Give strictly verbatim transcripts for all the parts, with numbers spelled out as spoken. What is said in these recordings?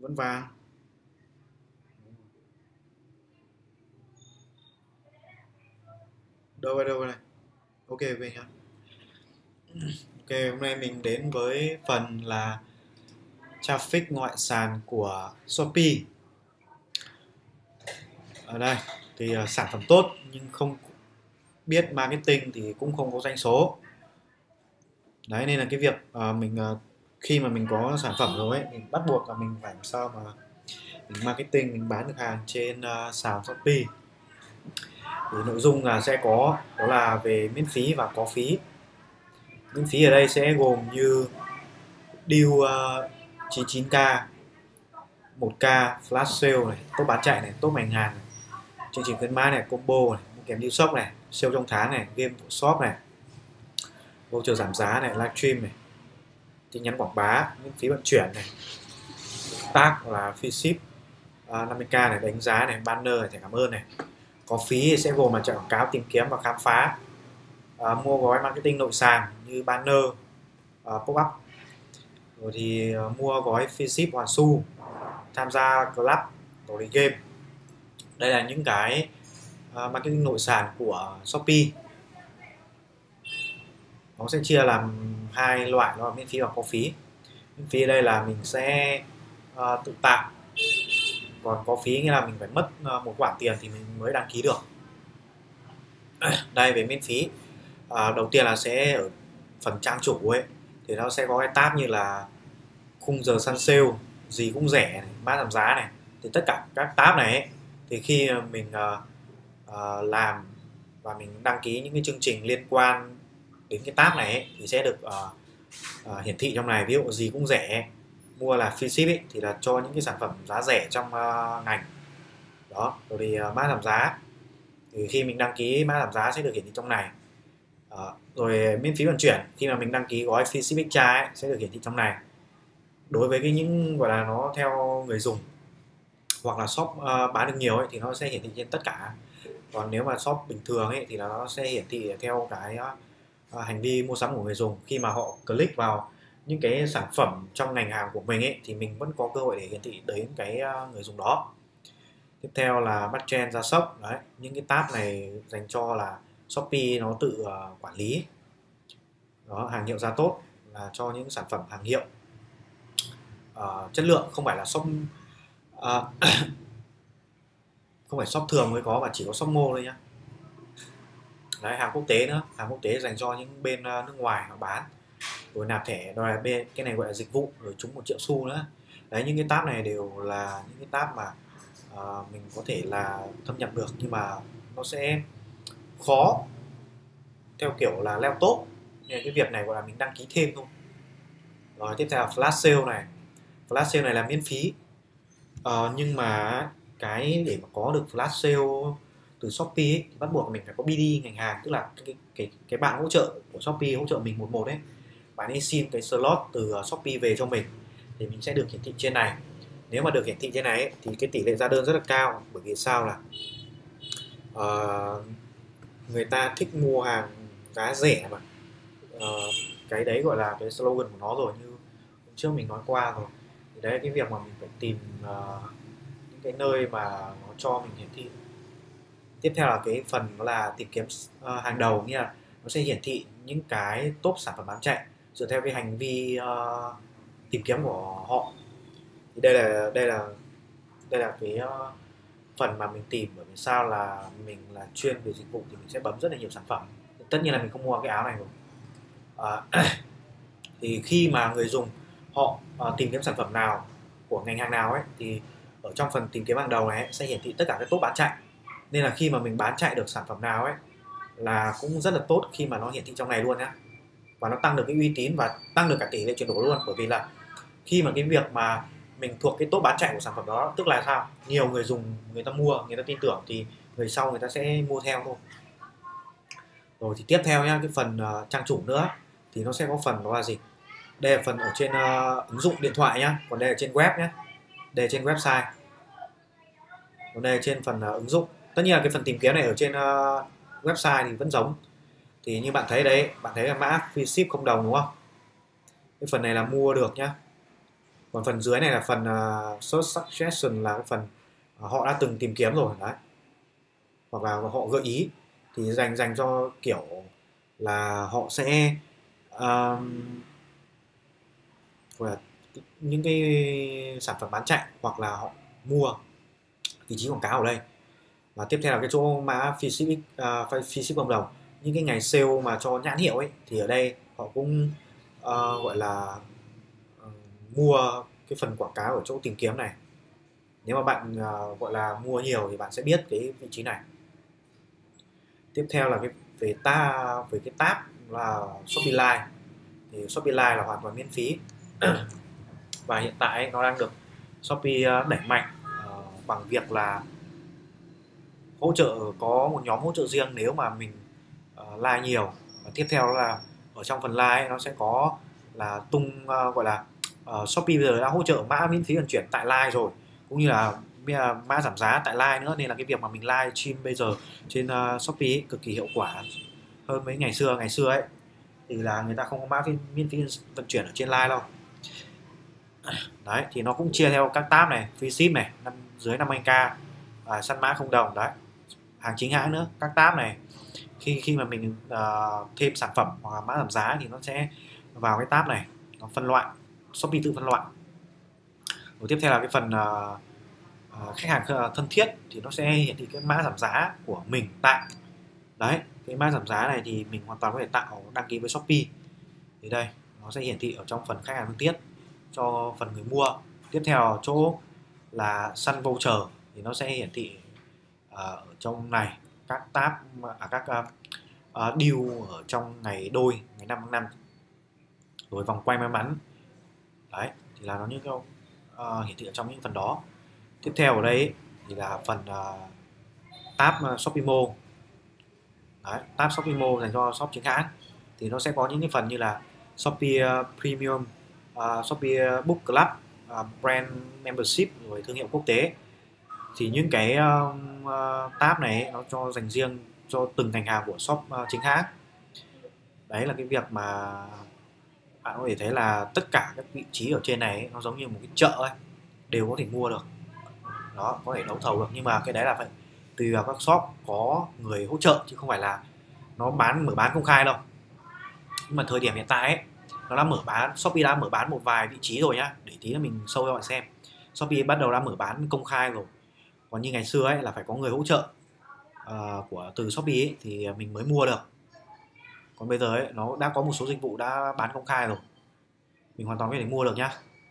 Vẫn vàng. Đâu đây, đâu đây. Ok, về nhá. Ok, hôm nay mình đến với phần là traffic ngoại sàn của Shopee. Ở đây thì uh, sản phẩm tốt nhưng không biết marketing thì cũng không có doanh số. Đấy, nên là cái việc uh, mình uh, khi mà mình có sản phẩm rồi ấy, mình bắt buộc là mình phải làm sao mà mình marketing, mình bán được hàng trên uh, sàn Shopee. Thì nội dung là sẽ có đó là về miễn phí và có phí. Miễn phí ở đây sẽ gồm như deal uh, chín mươi chín k, một k, flash sale này, top bán chạy này, top ngành hàng này, chương trình khuyến mãi này, combo này, kèm deal shop này, sale trong tháng này, game của shop này, voucher giảm giá này, livestream này, tin nhắn quảng bá, miễn phí vận chuyển này, tag là free ship uh, năm mươi k này, đánh giá này, banner này, thẻ cảm ơn này. Có phí sẽ gồm là chạy quảng cáo, tìm kiếm và khám phá, uh, mua gói marketing nội sàn như banner, uh, pop up, rồi thì uh, mua gói free ship hoàn xu, tham gia club, rồi thì game. Đây là những cái uh, marketing nội sàn của Shopee. Nó sẽ chia làm hai loại, đó là miễn phí và có phí. Miễn phí ở đây là mình sẽ uh, tự tạo, còn có phí nghĩa là mình phải mất uh, một khoản tiền thì mình mới đăng ký được. Đây, về miễn phí, uh, đầu tiên là sẽ ở phần trang chủ ấy thì nó sẽ có cái tab như là khung giờ săn sale, gì cũng rẻ này, mã giảm giá này. Thì tất cả các tab này ấy, thì khi mình uh, uh, làm và mình đăng ký những cái chương trình liên quan đến cái tab này ấy, thì sẽ được uh, uh, hiển thị trong này. Ví dụ gì cũng rẻ, mua là free ship ấy, thì là cho những cái sản phẩm giá rẻ trong uh, ngành đó. Rồi thì uh, mã giảm giá, thì khi mình đăng ký mã giảm giá sẽ được hiển thị trong này. Uh, rồi miễn phí vận chuyển, khi mà mình đăng ký gói free ship extra ấy, sẽ được hiển thị trong này. Đối với cái những gọi là nó theo người dùng hoặc là shop uh, bán được nhiều ấy, thì nó sẽ hiển thị trên tất cả. Còn nếu mà shop bình thường ấy, thì nó sẽ hiển thị theo cái uh, hành vi mua sắm của người dùng. Khi mà họ click vào những cái sản phẩm trong ngành hàng của mình ấy, thì mình vẫn có cơ hội để hiển thị đến cái uh, người dùng đó. Tiếp theo là bắt trend ra shop. Đấy, những cái tab này dành cho là Shopee nó tự uh, quản lý. Đó, hàng hiệu giá tốt là cho những sản phẩm hàng hiệu uh, chất lượng, không phải là shop uh, không phải shop thường mới có, mà chỉ có shop mall thôi nhá. Đấy, hàng quốc tế nữa, hàng quốc tế dành cho những bên uh, nước ngoài họ bán. Rồi nạp thẻ, rồi là bên cái này gọi là dịch vụ, rồi trúng một triệu xu nữa. Đấy, những cái tab này đều là những cái tab mà uh, mình có thể là thâm nhập được, nhưng mà nó sẽ khó theo kiểu là leo top, nên cái việc này gọi là mình đăng ký thêm thôi. Rồi tiếp theo là flash sale này. Flash sale này là miễn phí, uh, nhưng mà cái để mà có được flash sale từ Shopee ấy, thì bắt buộc mình phải có bê đê ngành hàng, tức là cái cái cái bạn hỗ trợ của Shopee hỗ trợ mình một một đấy, bạn ấy xin cái slot từ Shopee về cho mình thì mình sẽ được hiển thị trên này. Nếu mà được hiển thị trên này ấy, thì cái tỷ lệ ra đơn rất là cao, bởi vì sao là uh, người ta thích mua hàng giá rẻ mà. Uh, cái đấy gọi là cái slogan của nó rồi, như hôm trước mình nói qua rồi. Thì đấy, cái việc mà mình phải tìm uh, những cái nơi mà nó cho mình hiển thị. Tiếp theo là cái phần đó là tìm kiếm uh, hàng đầu, nghĩa là nó sẽ hiển thị những cái top sản phẩm bán chạy dựa theo cái hành vi uh, tìm kiếm của họ. Thì đây là đây là đây là cái uh, phần mà mình tìm, bởi vì sao là mình là chuyên về dịch vụ thì mình sẽ bấm rất là nhiều sản phẩm. Tất nhiên là mình không mua cái áo này rồi. Uh, thì khi mà người dùng họ uh, tìm kiếm sản phẩm nào của ngành hàng nào ấy, thì ở trong phần tìm kiếm hàng đầu này ấy, sẽ hiển thị tất cả các top bán chạy. Nên là khi mà mình bán chạy được sản phẩm nào ấy là cũng rất là tốt khi mà nó hiển thị trong này luôn nhá. Và nó tăng được cái uy tín và tăng được cả tỷ lệ chuyển đổi luôn, bởi vì là khi mà cái việc mà mình thuộc cái top bán chạy của sản phẩm đó, tức là sao, nhiều người dùng, người ta mua, người ta tin tưởng thì người sau người ta sẽ mua theo thôi. Rồi thì tiếp theo nhá, cái phần uh, trang chủ nữa thì nó sẽ có phần đó là gì, đây là phần ở trên uh, ứng dụng điện thoại nhá, còn đây là trên web nhé, đây là trên website, còn đây là trên phần uh, ứng dụng. Tất nhiên là cái phần tìm kiếm này ở trên uh, website thì vẫn giống. Thì như bạn thấy đấy, bạn thấy là mã free ship không đồng đúng không, cái phần này là mua được nhá, Còn phần dưới này là phần uh, search suggestion, là cái phần uh, họ đã từng tìm kiếm rồi đấy, hoặc là họ gợi ý, thì dành dành cho kiểu là họ sẽ um, gọi là những cái sản phẩm bán chạy hoặc là họ mua vị trí quảng cáo ở đây. Và tiếp theo là cái chỗ mã phí ship uh, phí ship cộng đồng, những cái ngày sale mà cho nhãn hiệu ấy thì ở đây họ cũng uh, gọi là uh, mua cái phần quảng cáo ở chỗ tìm kiếm này. Nếu mà bạn uh, gọi là mua nhiều thì bạn sẽ biết cái vị trí này. Tiếp theo là cái về ta về cái tab là Shopee Live, thì Shopee Live là hoàn toàn miễn phí và hiện tại nó đang được Shopee đẩy mạnh uh, bằng việc là hỗ trợ, có một nhóm hỗ trợ riêng nếu mà mình uh, like nhiều. Và tiếp theo là ở trong phần like ấy, nó sẽ có là tung uh, gọi là uh, Shopee bây giờ đã hỗ trợ mã miễn phí vận chuyển tại like rồi, cũng như là mã giảm giá tại like nữa, nên là cái việc mà mình live stream bây giờ trên uh, Shopee ấy, cực kỳ hiệu quả hơn mấy ngày xưa. Ngày xưa ấy thì là người ta không có mã miễn phí vận chuyển ở trên like đâu. Đấy, thì nó cũng chia theo các tab này, free ship này, năm, dưới năm mươi k, và săn mã không đồng đấy, hàng chính hãng nữa. Các tab này khi khi mà mình uh, thêm sản phẩm hoặc là mã giảm giá thì nó sẽ vào cái tab này, nó phân loại, Shopee tự phân loại. Rồi tiếp theo là cái phần uh, uh, khách hàng thân thiết, thì nó sẽ hiển thị cái mã giảm giá của mình tại đấy. Cái mã giảm giá này thì mình hoàn toàn có thể tạo đăng ký với Shopee, thì đây nó sẽ hiển thị ở trong phần khách hàng thân thiết cho phần người mua. Tiếp theo chỗ là săn voucher thì nó sẽ hiển thị uh, ở trong này các tab, à, các uh, uh, deal ở trong ngày đôi, ngày năm tháng năm, rồi vòng quay may mắn đấy, thì là nó như uh, hiển thị ở trong những phần đó. Tiếp theo ở đây thì là phần uh, tab uh, Shopee Mall đấy, tab Shopee Mall dành cho shop chính hãng, thì nó sẽ có những cái phần như là Shopee uh, Premium, uh, Shopee Book Club, uh, Brand Membership, rồi thương hiệu quốc tế. Thì những cái uh, uh, tab này ấy, nó cho dành riêng cho từng ngành hàng của shop uh, chính hãng. Đấy là cái việc mà bạn có thể thấy là tất cả các vị trí ở trên này ấy, nó giống như một cái chợ ấy, đều có thể mua được đó, có thể đấu thầu được, nhưng mà cái đấy là phải tùy vào các shop có người hỗ trợ, chứ không phải là nó bán mở bán công khai đâu. Nhưng mà thời điểm hiện tại ấy, nó đã mở bán, Shopee đã mở bán một vài vị trí rồi nhá, để tí nữa mình show cho bạn xem. Shopee bắt đầu đã mở bán công khai rồi. Còn như ngày xưa ấy là phải có người hỗ trợ uh, của từ Shopee ấy, thì mình mới mua được. Còn bây giờ ấy, nó đã có một số dịch vụ đã bán công khai rồi, mình hoàn toàn có thể mua được nhá.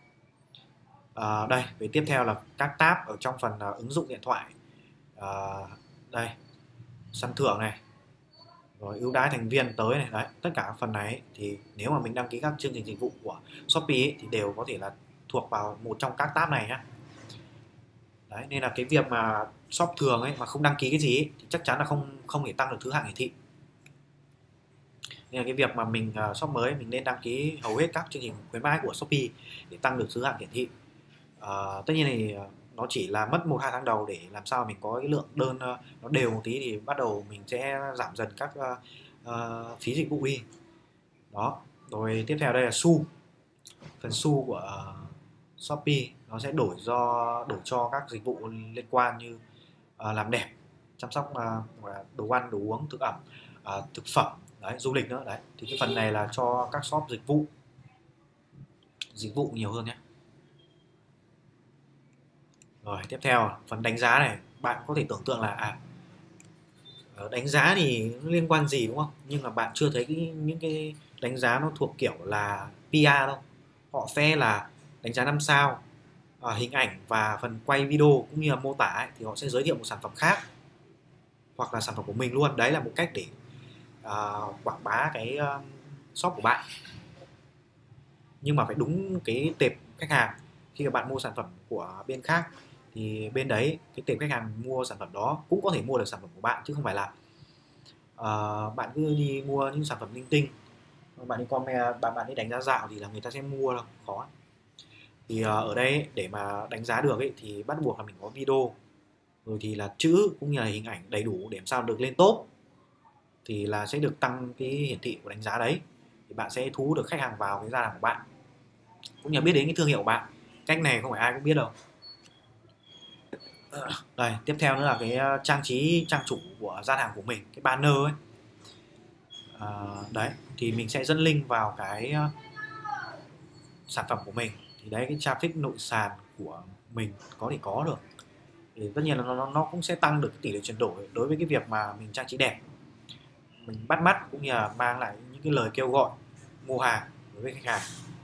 Uh, đây, về tiếp theo là các tab ở trong phần uh, ứng dụng điện thoại. Uh, đây, săn thưởng này, rồi ưu đãi thành viên tới này, đấy, tất cả các phần này ấy, thì nếu mà mình đăng ký các chương trình dịch vụ của Shopee ấy, thì đều có thể là thuộc vào một trong các tab này nhá. Đấy, nên là cái việc mà shop thường ấy mà không đăng ký cái gì ấy, thì chắc chắn là không không thể tăng được thứ hạng hiển thị. Nên là cái việc mà mình uh, shop mới mình nên đăng ký hầu hết các chương trình khuyến mãi của Shopee để tăng được thứ hạng hiển thị. Uh, tất nhiên thì nó chỉ là mất một hai tháng đầu để làm sao mình có cái lượng đơn uh, nó đều một tí, thì bắt đầu mình sẽ giảm dần các uh, uh, phí dịch vụ đi. Đó, rồi tiếp theo đây là xu. Phần xu của uh, Shopee nó sẽ đổi do đổi cho các dịch vụ liên quan như uh, làm đẹp, chăm sóc uh, đồ ăn, đồ uống, thực ẩm, uh, thực phẩm, đấy, du lịch nữa đấy. Thì cái phần này là cho các shop dịch vụ dịch vụ nhiều hơn nhé. Rồi tiếp theo phần đánh giá này, bạn có thể tưởng tượng là à đánh giá thì nó liên quan gì đúng không, nhưng mà bạn chưa thấy cái, những cái đánh giá nó thuộc kiểu là pê e đâu. Họ sẽ là đánh giá năm sao, à, hình ảnh và phần quay video cũng như là mô tả ấy, thì họ sẽ giới thiệu một sản phẩm khác hoặc là sản phẩm của mình luôn. Đấy là một cách để uh, quảng bá cái uh, shop của bạn, nhưng mà phải đúng cái tệp khách hàng. Khi mà bạn mua sản phẩm của bên khác thì bên đấy cái tệp khách hàng mua sản phẩm đó cũng có thể mua được sản phẩm của bạn, chứ không phải là uh, bạn cứ đi mua những sản phẩm linh tinh, bạn đi comment, bạn bạn đi đánh giá dạo thì là người ta sẽ mua đâu, khó. Thì uh, ở đây để mà đánh giá được ấy, thì bắt buộc là mình có video, rồi thì là chữ cũng như là hình ảnh đầy đủ để làm sao được lên top, thì là sẽ được tăng cái hiển thị của đánh giá đấy, thì bạn sẽ thu hút được khách hàng vào cái gian hàng của bạn, cũng như biết đến cái thương hiệu của bạn. Cách này không phải ai cũng biết đâu. Đây, tiếp theo nữa là cái trang trí trang chủ của gian hàng của mình, cái banner ấy. À, đấy, thì mình sẽ dẫn link vào cái sản phẩm của mình. Thì đấy, cái traffic nội sàn của mình có thể có được. Thì tất nhiên là nó, nó cũng sẽ tăng được cái tỷ lệ chuyển đổi đối với cái việc mà mình trang trí đẹp, mình bắt mắt, cũng như là mang lại những cái lời kêu gọi mua hàng đối với khách hàng.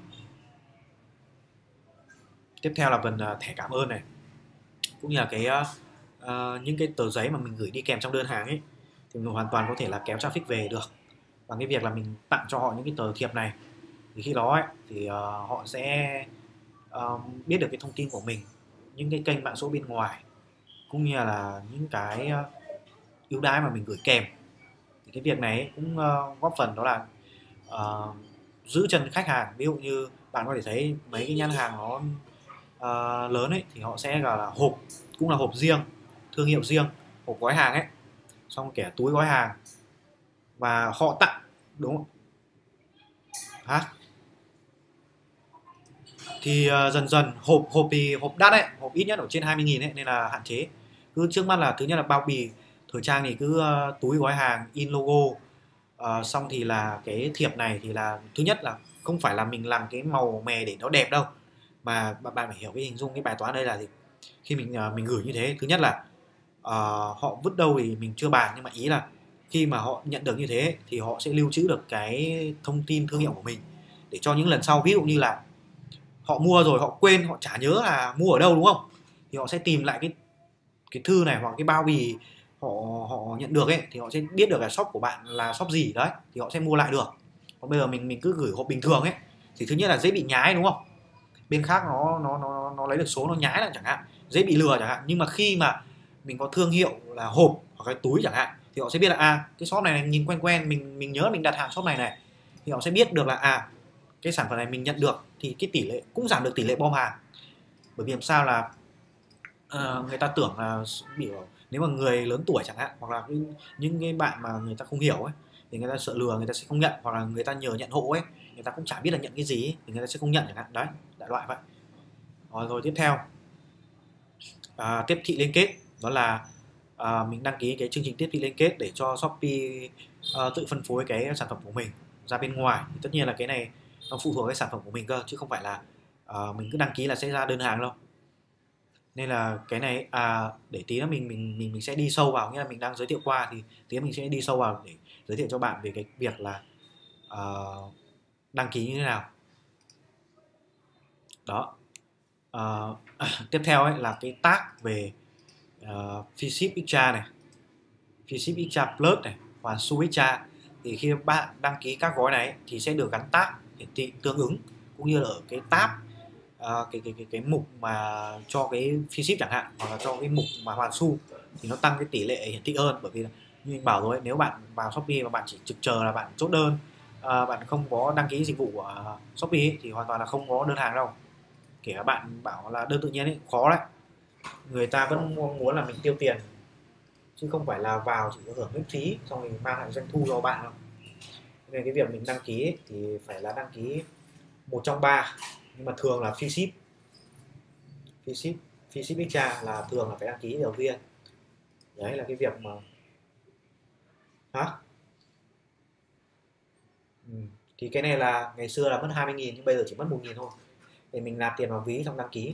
Tiếp theo là phần thẻ cảm ơn này, cũng như là cái uh, những cái tờ giấy mà mình gửi đi kèm trong đơn hàng ấy, thì mình hoàn toàn có thể là kéo traffic về được bằng cái việc là mình tặng cho họ những cái tờ thiệp này. Thì khi đó ấy, thì uh, họ sẽ uh, biết được cái thông tin của mình, những cái kênh mạng số bên ngoài, cũng như là những cái uh, ưu đãi mà mình gửi kèm. Thì cái việc này cũng uh, góp phần đó là uh, giữ chân khách hàng. Ví dụ như bạn có thể thấy mấy cái nhãn hàng nó uh, lớn ấy, thì họ sẽ gọi là hộp, cũng là hộp riêng, thương hiệu riêng, hộp gói hàng ấy, xong kẻ túi gói hàng, và họ tặng, đúng không? Hả? Thì uh, dần dần hộp hộp thì hộp đắt ấy, hộp ít nhất ở trên hai mươi nghìn ấy, nên là hạn chế. Cứ trước mắt là thứ nhất là bao bì thời trang thì cứ uh, túi gói hàng in logo, uh, xong thì là cái thiệp này thì là thứ nhất là không phải là mình làm cái màu mè để nó đẹp đâu, mà bạn bạn phải hiểu cái hình dung cái bài toán đây là gì. Khi mình uh, mình gửi như thế, thứ nhất là uh, họ vứt đâu thì mình chưa bàn, nhưng mà ý là khi mà họ nhận được như thế thì họ sẽ lưu trữ được cái thông tin thương hiệu của mình, để cho những lần sau, ví dụ như là họ mua rồi họ quên, họ chả nhớ là mua ở đâu, đúng không, thì họ sẽ tìm lại cái cái thư này hoặc cái bao bì họ họ nhận được ấy, thì họ sẽ biết được là shop của bạn là shop gì đấy, thì họ sẽ mua lại được. Còn bây giờ mình mình cứ gửi hộp bình thường ấy, thì thứ nhất là dễ bị nhái, đúng không, bên khác nó nó nó nó lấy được số, nó nhái là chẳng hạn, dễ bị lừa chẳng hạn. Nhưng mà khi mà mình có thương hiệu là hộp hoặc cái túi chẳng hạn, thì họ sẽ biết là à, cái shop này, này nhìn quen quen, mình mình nhớ mình đặt hàng shop này này, thì họ sẽ biết được là à, cái sản phẩm này mình nhận được, thì cái tỷ lệ cũng giảm được tỷ lệ bom hàng. Bởi vì làm sao là uh, người ta tưởng là biểu nếu mà người lớn tuổi chẳng hạn, hoặc là cái, những cái bạn mà người ta không hiểu ấy, thì người ta sợ lừa, người ta sẽ không nhận, hoặc là người ta nhờ nhận hộ ấy, người ta cũng chả biết là nhận cái gì ấy, thì người ta sẽ không nhận chẳng hạn. Đấy, đại loại vậy. Rồi, rồi tiếp theo à, tiếp thị liên kết, đó là à, mình đăng ký cái chương trình tiếp thị liên kết để cho Shopee à, tự phân phối cái sản phẩm của mình ra bên ngoài. Thì tất nhiên là cái này nó phụ thuộc cái sản phẩm của mình cơ, chứ không phải là à, mình cứ đăng ký là sẽ ra đơn hàng đâu. Nên là cái này à, để tí nữa mình mình mình mình sẽ đi sâu vào, nghĩa là mình đang giới thiệu qua, thì tí nữa mình sẽ đi sâu vào để giới thiệu cho bạn về cái việc là uh, đăng ký như thế nào. Đó. Uh, tiếp theo ấy là cái tag về uh, Phiship Extra này, Phiship Extra Plus này, và Su Extra. Thì khi bạn đăng ký các gói này thì sẽ được gắn tag hiển thị tương ứng, cũng như là ở cái tab uh, cái, cái cái cái mục mà cho cái Phiship chẳng hạn, hoặc là cho cái mục mà hoàn su, thì nó tăng cái tỷ lệ hiển thị hơn. Bởi vì như mình bảo rồi, nếu bạn vào Shopee mà bạn chỉ trực chờ là bạn chốt đơn, uh, bạn không có đăng ký dịch vụ của Shopee ấy, thì hoàn toàn là không có đơn hàng đâu. Kể cả bạn bảo là đơn tự nhiên ấy, khó đấy, người ta vẫn mong muốn là mình tiêu tiền, chứ không phải là vào chỉ có hưởng miễn phí xong rồi mang lại doanh thu cho bạn đâu. Nên cái việc mình đăng ký ấy, thì phải là đăng ký một trong ba, nhưng mà thường là Phiship Phiship Phiship Extra là thường là phải đăng ký đầu tiên. Đấy là cái việc mà hả ừ. Thì cái này là ngày xưa là mất hai mươi nghìn, nhưng bây giờ chỉ mất một nghìn thôi, để mình nạp tiền vào ví xong đăng ký.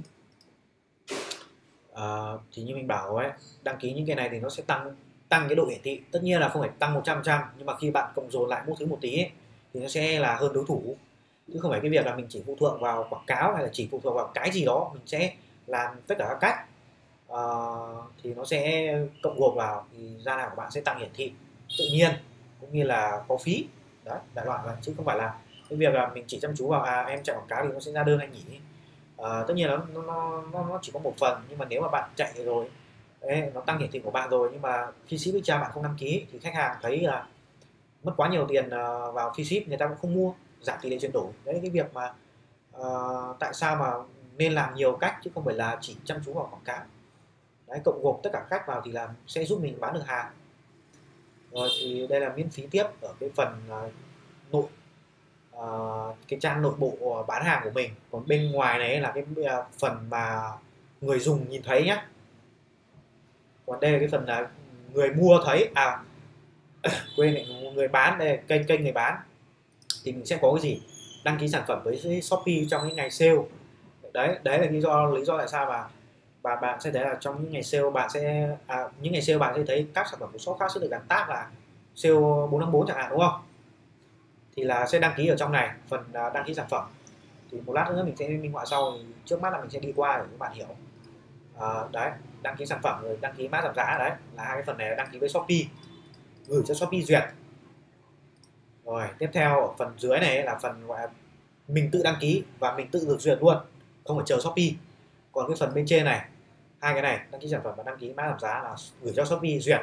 Uh, thì như mình bảo ấy, đăng ký những cái này thì nó sẽ tăng tăng cái độ hiển thị. Tất nhiên là không phải tăng một trăm phần trăm, nhưng mà khi bạn cộng dồn lại mỗi thứ một tí ấy, thì nó sẽ là hơn đối thủ, chứ không phải cái việc là mình chỉ phụ thuộc vào quảng cáo hay là chỉ phụ thuộc vào cái gì đó. Mình sẽ làm tất cả các cách, uh, thì nó sẽ cộng gộp vào, thì gian hàng của bạn sẽ tăng hiển thị tự nhiên, cũng như là có phí. Đấy, đại loại vậy, chứ không phải là cái việc là mình chỉ chăm chú vào à em chạy quảng cáo thì nó sẽ ra đơn anh nhỉ. À, tất nhiên là nó, nó, nó, nó chỉ có một phần, nhưng mà nếu mà bạn chạy rồi đấy, nó tăng hiển thị của bạn rồi, nhưng mà phi ship Extra bạn không đăng ký, thì khách hàng thấy là mất quá nhiều tiền uh, vào phi ship, người ta cũng không mua, giảm tỷ lệ chuyển đổi. Đấy là cái việc mà uh, tại sao mà nên làm nhiều cách, chứ không phải là chỉ chăm chú vào quảng cáo. Đấy, cộng gộp tất cả cách vào thì là sẽ giúp mình bán được hàng. Rồi thì đây là miễn phí tiếp ở cái phần uh, nội uh, cái trang nội bộ bán hàng của mình, còn bên ngoài này là cái uh, phần mà người dùng nhìn thấy nhé. Còn đây là cái phần là người mua thấy, à quên này, người bán, đây là kênh kênh người bán thì mình sẽ có cái gì, đăng ký sản phẩm với Shopee trong những ngày sale. Đấy đấy là lý do lý do tại sao mà và bạn sẽ thấy là trong những ngày sale bạn sẽ à, những ngày sale bạn sẽ thấy các sản phẩm của shop khác sẽ được gắn tag là sale bốn năm bốn chẳng hạn, đúng không? Thì là sẽ đăng ký ở trong này, phần đăng ký sản phẩm. Thì một lát nữa mình sẽ minh họa sau, thì trước mắt là mình sẽ đi qua để các bạn hiểu. À, đấy, đăng ký sản phẩm rồi đăng ký mã giảm giá, đấy là hai cái phần này là đăng ký với Shopee, gửi cho Shopee duyệt. Rồi tiếp theo ở phần dưới này là phần gọi là mình tự đăng ký và mình tự được duyệt luôn, không phải chờ Shopee. Còn cái phần bên trên này, hai cái này đăng ký sản phẩm và đăng ký mã giảm giá là gửi cho Shopee duyệt,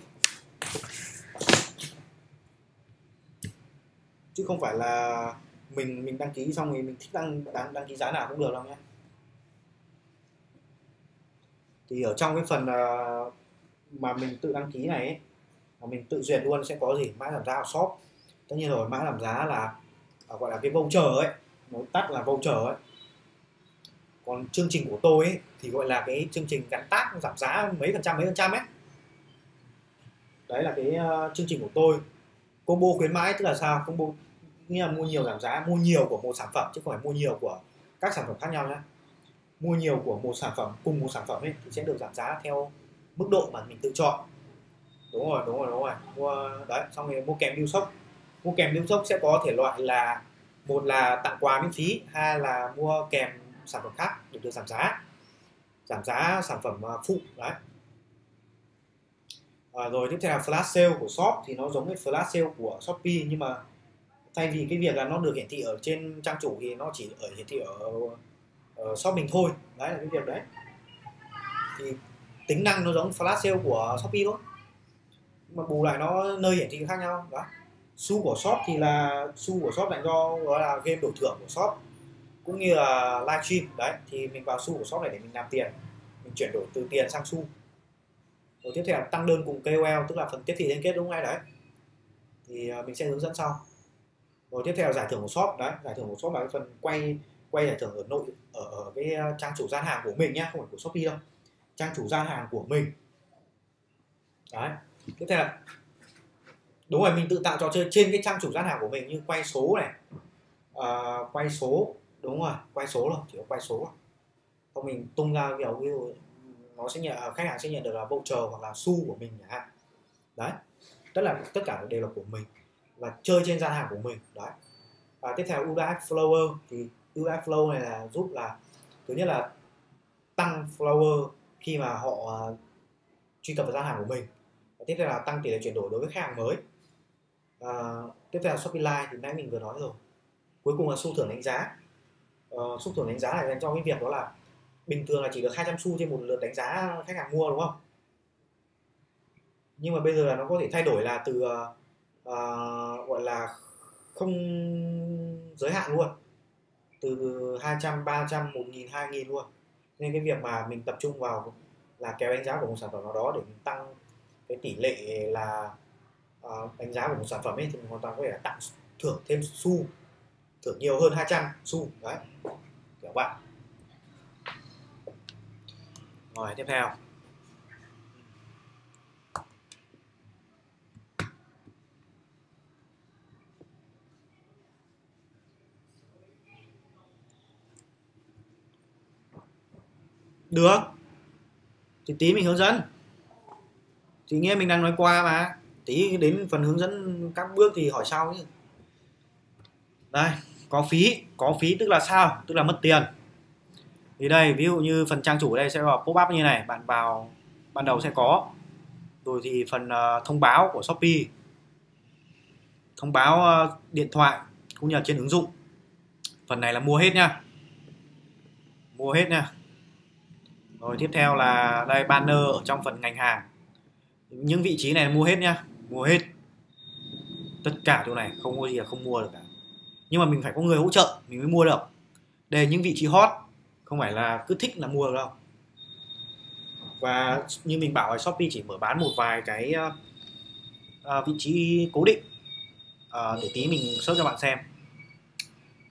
chứ không phải là mình mình đăng ký xong thì mình thích đăng đăng, đăng ký giá nào cũng được đâu nhé. Thì ở trong cái phần uh, mà mình tự đăng ký này ấy, mà mình tự duyệt luôn sẽ có gì, mã giảm giá ở shop. Tất nhiên rồi, mã giảm giá là uh, gọi là cái voucher ấy, nói tắt là voucher ấy. Còn chương trình của tôi ấy, thì gọi là cái chương trình gắn tag giảm giá mấy phần trăm mấy phần trăm ấy. Đấy là cái uh, chương trình của tôi. Combo khuyến mãi tức là sao? Combo nghĩa là mua nhiều giảm giá, mua nhiều của một sản phẩm chứ không phải mua nhiều của các sản phẩm khác nhau nhé. Mua nhiều của một sản phẩm, cùng một sản phẩm ấy, thì sẽ được giảm giá theo mức độ mà mình tự chọn. Đúng rồi, đúng rồi, đúng rồi. Mua đấy, xong rồi mua kèm deal shop. Mua kèm deal shop sẽ có thể loại là một là tặng quà miễn phí, hai là mua kèm sản phẩm khác để được giảm giá, giảm giá sản phẩm phụ đấy. À, rồi tiếp theo là flash sale của shop, thì nó giống với flash sale của Shopee, nhưng mà thay vì cái việc là nó được hiển thị ở trên trang chủ thì nó chỉ ở hiển thị ở, ở shop mình thôi. Đấy là cái việc đấy. Thì tính năng nó giống flash sale của Shopee thôi, mà bù lại nó nơi hiển thị khác nhau. Đó, xu của shop thì là xu của shop dành cho gọi là game đổi thưởng của shop cũng như là livestream. Đấy thì mình vào xu của shop này để mình làm tiền, mình chuyển đổi từ tiền sang xu. Rồi tiếp theo là tăng đơn cùng ca o lờ, tức là phần tiếp thị liên kết, đúng không? Đấy thì mình sẽ hướng dẫn sau. Rồi tiếp theo là giải thưởng của shop. Đấy, giải thưởng của shop là cái phần quay quay giải thưởng ở nội ở, ở cái trang chủ gian hàng của mình nhá, không phải của Shopee đâu, trang chủ gian hàng của mình. Đấy, tiếp theo là đúng rồi, mình tự tạo trò chơi trên cái trang chủ gian hàng của mình, như quay số này, à, quay số, đúng rồi, quay số rồi, chỉ có quay số. Không mình tung ra kiểu ví dụ nó sẽ nhận, khách hàng sẽ nhận được là voucher hoặc là xu của mình chẳng hạn. Đấy, tất là tất cả đều là của mình, và chơi trên gian hàng của mình. Đấy. Và tiếp theo u ép Flower, thì u ép Flow này là giúp là thứ nhất là tăng follower khi mà họ uh, truy cập vào gian hàng của mình. Và tiếp theo là tăng tỷ lệ chuyển đổi đối với khách hàng mới. Uh, tiếp theo là Shopee Live thì nãy mình vừa nói rồi. Cuối cùng là xu thưởng đánh giá. Uh, xu thưởng đánh giá là dành cho cái việc đó là bình thường là chỉ được hai trăm xu trên một lượt đánh giá khách hàng mua, đúng không? Nhưng mà bây giờ là nó có thể thay đổi là từ uh, uh, gọi là không giới hạn luôn, từ hai trăm, ba trăm, một nghìn, hai nghìn luôn. Nên cái việc mà mình tập trung vào là kéo đánh giá của một sản phẩm nào đó để mình tăng cái tỷ lệ là uh, đánh giá của một sản phẩm ấy, thì mình hoàn toàn có thể là tặng thưởng thêm xu, thưởng nhiều hơn hai trăm xu. Đấy, kiểu bạn. Rồi tiếp theo được thì tí mình hướng dẫn, thì nghe mình đang nói qua mà, tí đến phần hướng dẫn các bước thì hỏi sau chứ. Đây, có phí, có phí tức là sao? Tức là mất tiền. Thì đây, ví dụ như phần trang chủ đây sẽ vào pop up như này, bạn vào ban đầu sẽ có. Rồi thì phần uh, thông báo của Shopee, thông báo uh, điện thoại cũng như là trên ứng dụng. Phần này là mua hết nha, mua hết nha. Rồi tiếp theo là đây banner ở trong phần ngành hàng, những vị trí này mua hết nhá, mua hết tất cả chỗ này, không có gì là không mua được cả. Nhưng mà mình phải có người hỗ trợ mình mới mua được. Đây những vị trí hot, không phải là cứ thích là mua được đâu. Và như mình bảo là Shopee chỉ mở bán một vài cái uh, vị trí cố định. Uh, để tí mình search cho bạn xem.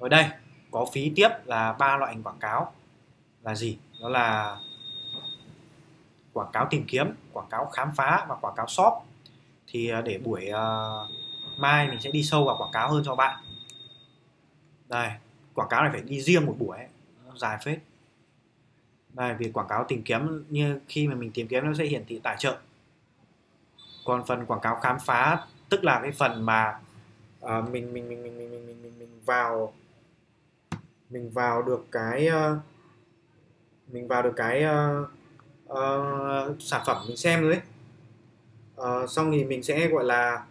Ở đây có phí tiếp là ba loại hình quảng cáo là gì? Đó là quảng cáo tìm kiếm, quảng cáo khám phá và quảng cáo shop. Thì để buổi uh, mai mình sẽ đi sâu vào quảng cáo hơn cho bạn. Đây, quảng cáo này phải đi riêng một buổi, nó dài phết. Đây, vì quảng cáo tìm kiếm như khi mà mình tìm kiếm nó sẽ hiển thị tài trợ. Còn phần quảng cáo khám phá tức là cái phần mà uh, mình, mình, mình, mình, mình, mình, mình, mình, mình vào mình vào được cái uh, mình vào được cái uh, uh, sản phẩm mình xem rồi ấy. Uh, xong thì mình sẽ gọi là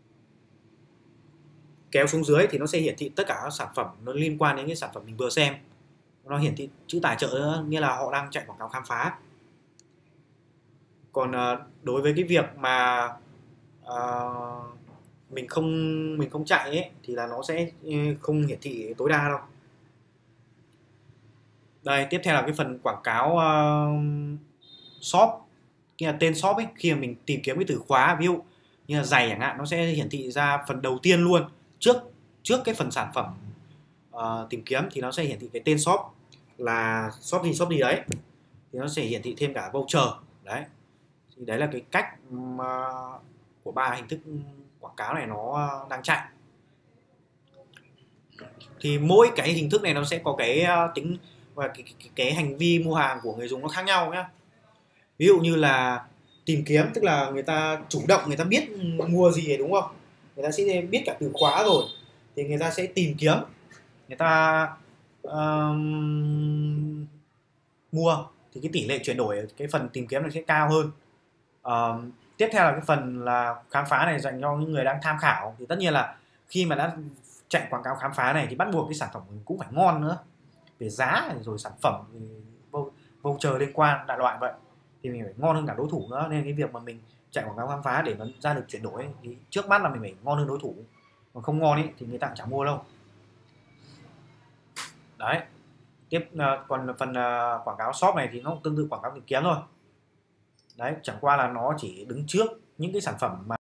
kéo xuống dưới thì nó sẽ hiển thị tất cả các sản phẩm nó liên quan đến cái sản phẩm mình vừa xem, nó hiển thị chữ tài trợ nữa, nghĩa là họ đang chạy quảng cáo khám phá. Còn uh, đối với cái việc mà uh, mình không mình không chạy ấy, thì là nó sẽ không hiển thị tối đa đâu. Đây, tiếp theo là cái phần quảng cáo uh, shop, nghĩa là tên shop ấy, khi mà mình tìm kiếm cái từ khóa ví dụ như là giày chẳng hạn, nó sẽ hiển thị ra phần đầu tiên luôn, trước trước cái phần sản phẩm uh, tìm kiếm thì nó sẽ hiển thị cái tên shop là shop gì shop gì đấy, thì nó sẽ hiển thị thêm cả voucher đấy. Thì đấy là cái cách mà của ba hình thức quảng cáo này nó đang chạy. Thì mỗi cái hình thức này nó sẽ có cái tính và cái, cái, cái hành vi mua hàng của người dùng nó khác nhau nhé. Ví dụ như là tìm kiếm tức là người ta chủ động, người ta biết mua gì đúng không, người ta sẽ biết cả từ khóa rồi thì người ta sẽ tìm kiếm, người ta um, mua thì cái tỷ lệ chuyển đổi cái phần tìm kiếm này sẽ cao hơn. Um, tiếp theo là cái phần là khám phá này dành cho những người đang tham khảo. Thì tất nhiên là khi mà đã chạy quảng cáo khám phá này thì bắt buộc cái sản phẩm mình cũng phải ngon nữa, về giá rồi sản phẩm voucher liên quan đại loại vậy, thì mình phải ngon hơn cả đối thủ nữa. Nên cái việc mà mình chạy quảng cáo khám phá để nó ra được chuyển đổi ấy, thì trước mắt là mình phải ngon hơn đối thủ, còn không ngon ấy thì người ta cũng chẳng mua đâu. Đấy, tiếp uh, còn phần uh, quảng cáo shop này thì nó tương tự quảng cáo tìm kiếm thôi. Đấy, chẳng qua là nó chỉ đứng trước những cái sản phẩm mà